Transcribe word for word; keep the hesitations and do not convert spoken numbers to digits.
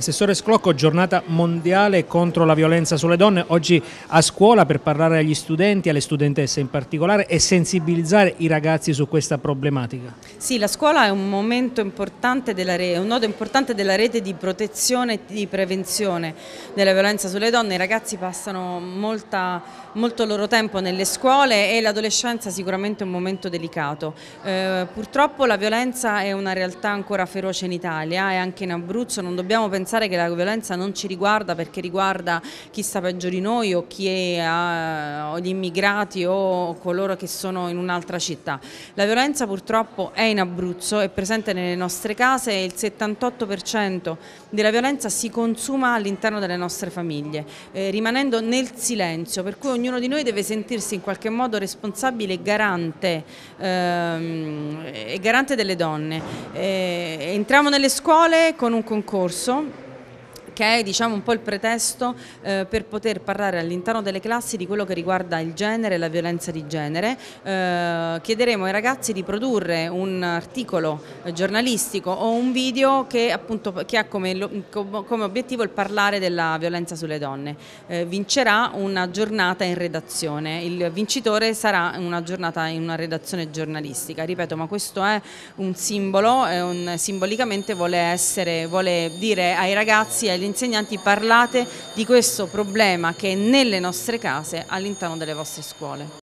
Assessore Sclocco, giornata mondiale contro la violenza sulle donne, oggi a scuola per parlare agli studenti, alle studentesse in particolare e sensibilizzare i ragazzi su questa problematica. Sì, la scuola è un momento importante della rete, un nodo importante della rete di protezione e di prevenzione della violenza sulle donne. I ragazzi passano molta, molto loro tempo nelle scuole e l'adolescenza sicuramente è un momento delicato. Eh, purtroppo la violenza è una realtà ancora feroce in Italia e anche in Abruzzo. Non dobbiamo pensare che la violenza non ci riguarda perché riguarda chi sta peggio di noi o chi è, o gli immigrati o coloro che sono in un'altra città. La violenza purtroppo è in Abruzzo, è presente nelle nostre case e il settantotto per cento della violenza si consuma all'interno delle nostre famiglie, eh, rimanendo nel silenzio, per cui ognuno di noi deve sentirsi in qualche modo responsabile e garante, ehm, e garante delle donne. Eh, entriamo nelle scuole con un concorso che è, diciamo, un po' il pretesto eh, per poter parlare all'interno delle classi di quello che riguarda il genere e la violenza di genere. Eh, chiederemo ai ragazzi di produrre un articolo giornalistico o un video che, appunto, che ha come, come obiettivo il parlare della violenza sulle donne. Eh, vincerà una giornata in redazione, il vincitore sarà una giornata in una redazione giornalistica. Ripeto, ma questo è un simbolo, è un, simbolicamente vuole, essere, vuole dire ai ragazzi e agli insegnanti: parlate di questo problema che è nelle nostre case, all'interno delle vostre scuole.